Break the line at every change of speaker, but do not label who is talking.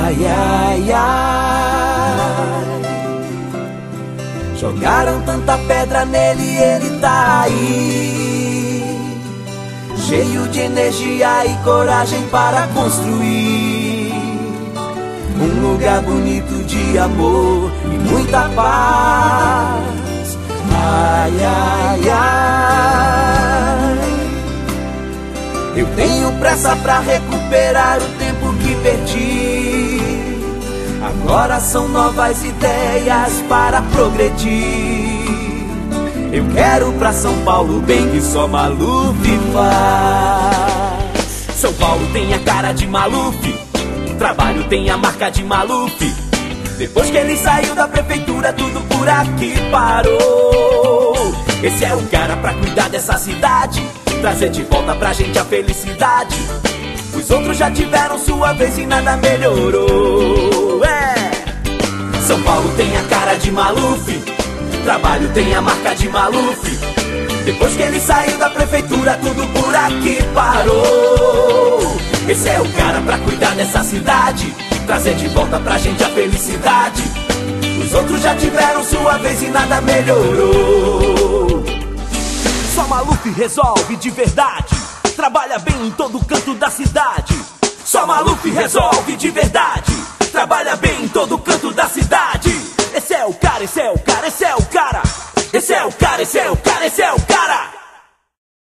Ai, ai, ai. Jogaram tanta pedra nele e ele tá aí, cheio de energia e coragem para construir um lugar bonito de amor e muita paz. Ai, ai, ai. Eu tenho pressa pra recuperar o tempo que perdi. Agora são novas ideias para progredir. Eu quero pra São Paulo bem que só Maluf faz. São Paulo tem a cara de Maluf, o trabalho tem a marca de Maluf. Depois que ele saiu da prefeitura, tudo por aqui parou. Esse é o cara pra cuidar dessa cidade, trazer de volta pra gente a felicidade. Os outros já tiveram sua vez e nada melhorou. São Paulo tem a cara de Maluf, trabalho tem a marca de Maluf. Depois que ele saiu da prefeitura, tudo por aqui parou. Esse é o cara pra cuidar dessa cidade, trazer de volta pra gente a felicidade. Os outros já tiveram sua vez e nada melhorou. Só Maluf resolve de verdade, trabalha bem em todo canto da cidade. Só Maluf resolve de verdade, trabalha bem em todo canto da cidade. Esse é o cara, esse é o cara, esse é o cara. Esse é o cara, esse é o cara, esse é o cara.